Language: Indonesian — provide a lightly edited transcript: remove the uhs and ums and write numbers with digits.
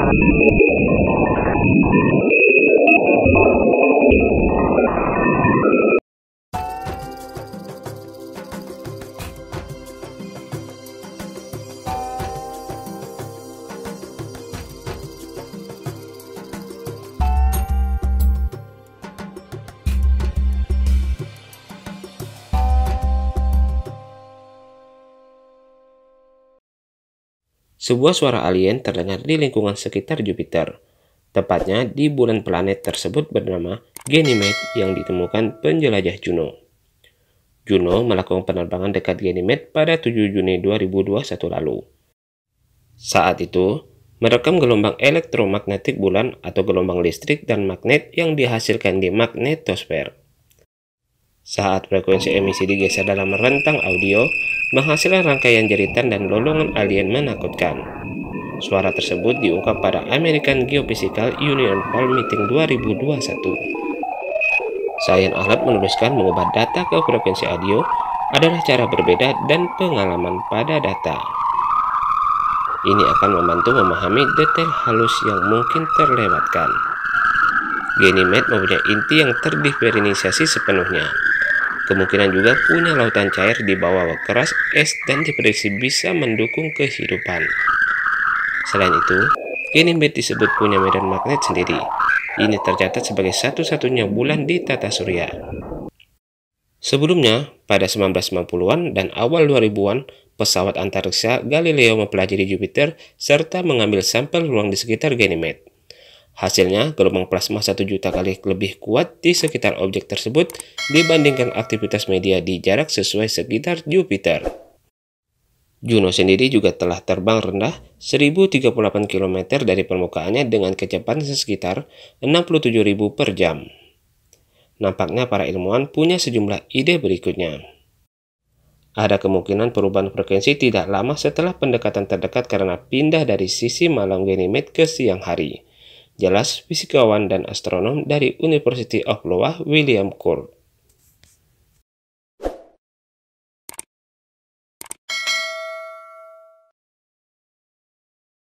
Sebuah suara alien terdengar di lingkungan sekitar Jupiter, tepatnya di bulan planet tersebut bernama Ganymede yang ditemukan penjelajah Juno. Juno melakukan penerbangan dekat Ganymede pada 7 Juni 2021 lalu. Saat itu, merekam gelombang elektromagnetik bulan atau gelombang listrik dan magnet yang dihasilkan di magnetosfer. Saat frekuensi emisi digeser dalam rentang audio, menghasilkan rangkaian jeritan dan lolongan alien menakutkan. Suara tersebut diungkap pada American Geophysical Union Fall Meeting 2021. Sayan Ahlab menuliskan mengubah data ke frekuensi audio adalah cara berbeda dan pengalaman pada data. Ini akan membantu memahami detail halus yang mungkin terlewatkan. Ganymede mempunyai inti yang terdiferensiasi sepenuhnya. Kemungkinan juga punya lautan cair di bawah keras es dan diprediksi bisa mendukung kehidupan. Selain itu, Ganymede disebut punya medan magnet sendiri. Ini tercatat sebagai satu-satunya bulan di tata surya. Sebelumnya, pada 1990-an dan awal 2000-an, pesawat antariksa Galileo mempelajari Jupiter serta mengambil sampel ruang di sekitar Ganymede. Hasilnya, gelombang plasma 1 juta kali lebih kuat di sekitar objek tersebut dibandingkan aktivitas media di jarak sesuai sekitar Jupiter. Juno sendiri juga telah terbang rendah 1038 km dari permukaannya dengan kecepatan sekitar 67.000 per jam. Nampaknya para ilmuwan punya sejumlah ide berikutnya. Ada kemungkinan perubahan frekuensi tidak lama setelah pendekatan terdekat karena pindah dari sisi malam Ganymede ke siang hari. Jelas fisikawan dan astronom dari University of Iowa William Court.